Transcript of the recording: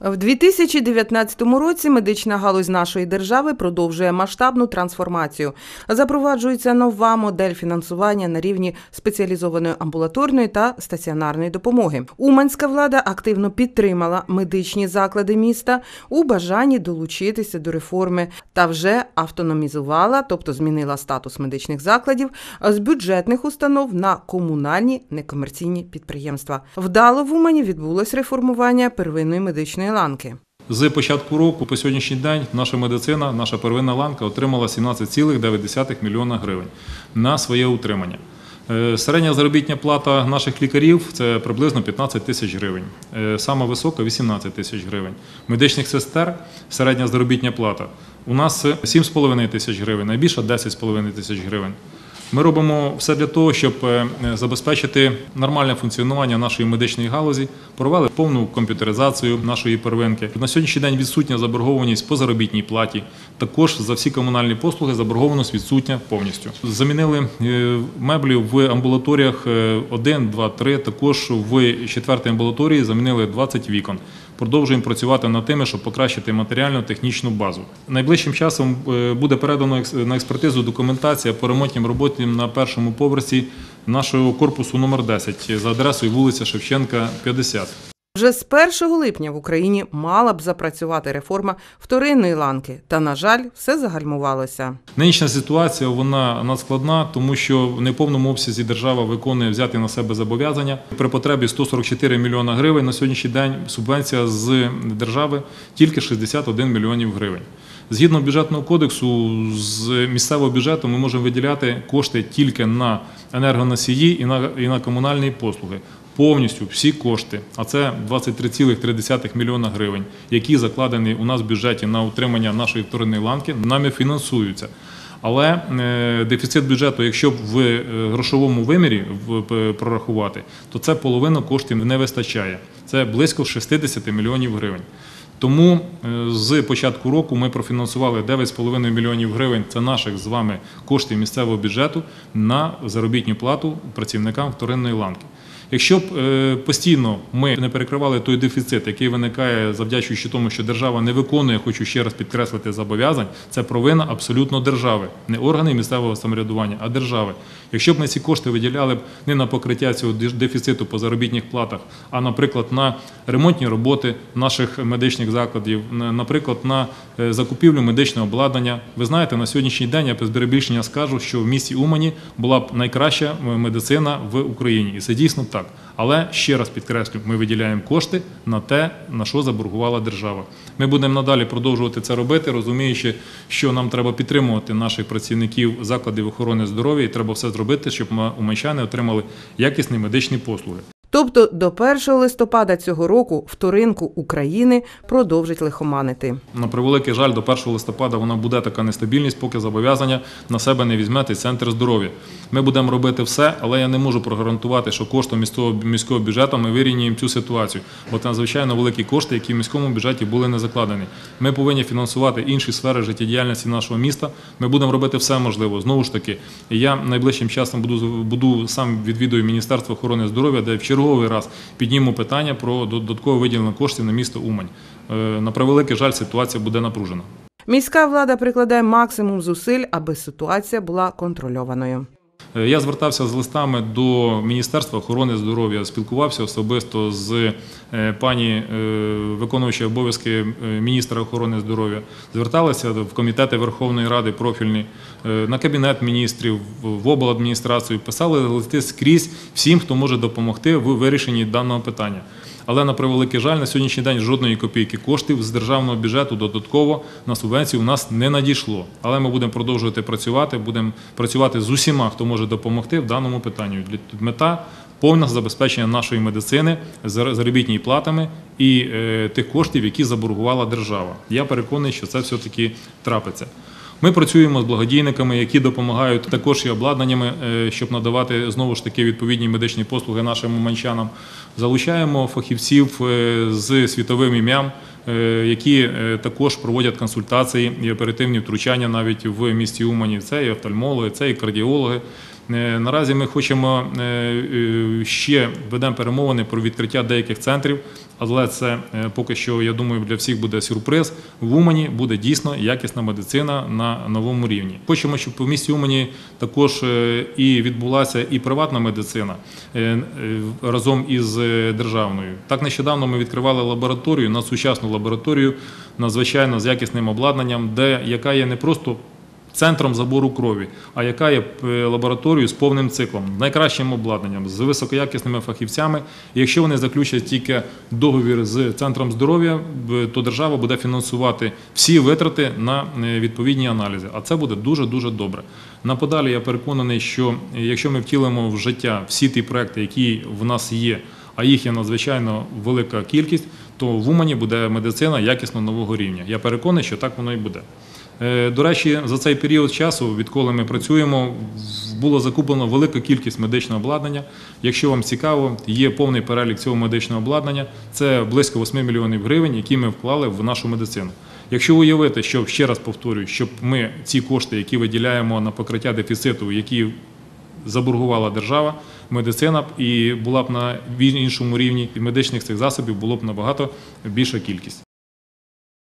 В 2019 році медична галузь нашої держави продовжує масштабну трансформацію. Запроваджується нова модель фінансування на рівні спеціалізованої амбулаторної та стаціонарної допомоги. Уманська влада активно підтримала медичні заклади міста у бажанні долучитися до реформи та вже автономізувала, тобто змінила статус медичних закладів з бюджетних установ на комунальні некомерційні підприємства. Вдало в Умані відбулось реформування первинної медичної ланки. З початку року по сьогоднішній день наша медицина, наша первинна ланка отримала 17,9 мільйона гривень на своє утримання. Середня заробітна плата наших лікарів – це приблизно 15 тисяч гривень, сама висока – 18 тисяч гривень. Медичних сестер середня заробітна плата у нас 7,5 тисяч гривень, найбільша – 10,5 тисяч гривень. Ми робимо все для того, щоб забезпечити нормальне функціонування нашої медичної галузі, провели повну комп'ютеризацію нашої первинки. На сьогоднішній день відсутня заборгованість по заробітній платі, також за всі комунальні послуги заборгованість відсутня повністю. Замінили меблі в амбулаторіях 1, 2, 3, також в 4-й амбулаторії замінили 20 вікон. Продовжуємо працювати над тим, щоб покращити матеріально-технічну базу. Найближчим часом буде передано на експертизу документація по ремонтним роботам на першому поверсі нашого корпусу номер 10 за адресою вулиця Шевченка, 50. Вже з 1 липня в Україні мала б запрацювати реформа вторинної ланки. Та, на жаль, все загальмувалося. Нинішня ситуація, вона надскладна, тому що в неповному обсязі держава виконує взяти на себе зобов'язання. При потребі 144 мільйона гривень на сьогоднішній день субвенція з держави тільки 61 мільйонів гривень. Згідно бюджетного кодексу, з місцевого бюджету ми можемо виділяти кошти тільки на енергоносії і на комунальні послуги. Повністю всі кошти, а це 23,3 мільйона гривень, які закладені у нас в бюджеті на утримання нашої вторинної ланки, нами фінансуються. Але дефіцит бюджету, якщо в грошовому вимірі прорахувати, то це половину коштів не вистачає. Це близько 60 мільйонів гривень. Тому з початку року ми профінансували 9,5 мільйонів гривень, це наших з вами коштів місцевого бюджету, на заробітну плату працівникам вторинної ланки. Якщо б постійно ми не перекривали той дефіцит, який виникає завдячуючи тому, що держава не виконує, хочу ще раз підкреслити, зобов'язань, це провина абсолютно держави. Не органи місцевого самоврядування, а держави. Якщо б ми ці кошти виділяли б не на покриття цього дефіциту по заробітних платах, а, наприклад, на ремонтні роботи наших медичних закладів, наприклад, на закупівлю медичного обладнання. Ви знаєте, на сьогоднішній день, я без перебільшення скажу, що в місті Умані була б найкраща медицина в Україні. І це дійсно так. Але, ще раз підкреслю, ми виділяємо кошти на те, на що заборгувала держава. Ми будемо надалі продовжувати це робити, розуміючи, що нам треба підтримувати наших працівників закладів охорони здоров'я і треба все зробити, щоб уманчани отримали якісні медичні послуги. Тобто до 1 листопада цього року вторинку України продовжить лихоманити. На превеликий жаль, до 1 листопада вона буде така нестабільність, поки зобов'язання на себе не візьме центр здоров'я. Ми будемо робити все, але я не можу прогарантувати, що коштом міського бюджету ми вирівняємо цю ситуацію. Бо це надзвичайно великі кошти, які в міському бюджеті були не закладені. Ми повинні фінансувати інші сфери життєдіяльності нашого міста. Ми будемо робити все можливе. Знову ж таки, я найближчим часом сам відвідую Міністерство охорони здоров'я, де в черговий раз підніму питання про додаткове виділення коштів на місто Умань. На превеликий жаль, ситуація буде напружена. Міська влада прикладає максимум зусиль, аби ситуація була контрольованою. Я звертався з листами до Міністерства охорони здоров'я, спілкувався особисто з пані виконуючою обов'язки міністра охорони здоров'я, зверталися в комітети Верховної Ради профільні, на Кабінет міністрів, в обладміністрацію, писали листи скрізь всім, хто може допомогти в вирішенні даного питання. Але, на превеликий жаль, на сьогоднішній день жодної копійки коштів з державного бюджету додатково на субвенцію у нас не надійшло. Але ми будемо продовжувати працювати, будемо працювати з усіма, хто може допомогти в даному питанні. Мета – повне забезпечення нашої медицини заробітними платами і тих коштів, які заборгувала держава. Я переконаний, що це все-таки трапиться. Ми працюємо з благодійниками, які допомагають також і обладнаннями, щоб надавати, знову ж таки, відповідні медичні послуги нашим уманчанам. Залучаємо фахівців з світовим ім'ям, які також проводять консультації і оперативні втручання навіть в місті Умані. Це і офтальмологи, це і кардіологи. Наразі ми хочемо ще ведемо перемовини про відкриття деяких центрів, але це поки що, я думаю, для всіх буде сюрприз. В Умані буде дійсно якісна медицина на новому рівні. Хочемо, щоб в місті Умані також і відбулася і приватна медицина разом із державною. Так нещодавно ми відкривали лабораторію, надсучасну лабораторію, надзвичайно з якісним обладнанням, яка є не просто центром забору крові, а яка є лабораторією з повним циклом, з найкращим обладнанням, з високоякісними фахівцями. І якщо вони заключать тільки договір з Центром здоров'я, то держава буде фінансувати всі витрати на відповідні аналізи. А це буде дуже-дуже добре. Наподалі я переконаний, що якщо ми втілимо в життя всі ті проекти, які в нас є, а їх є надзвичайно велика кількість, то в Умані буде медицина якісно нового рівня. Я переконаний, що так воно і буде. До речі, за цей період часу, відколи ми працюємо, було закуплено велика кількість медичного обладнання. Якщо вам цікаво, є повний перелік цього медичного обладнання. Це близько 8 мільйонів гривень, які ми вклали в нашу медицину. Якщо уявити, що, ще раз повторюю, щоб ми ці кошти, які виділяємо на покриття дефіциту, які заборгувала держава, медицина і була б на іншому рівні, і медичних цих засобів було б набагато більша кількість.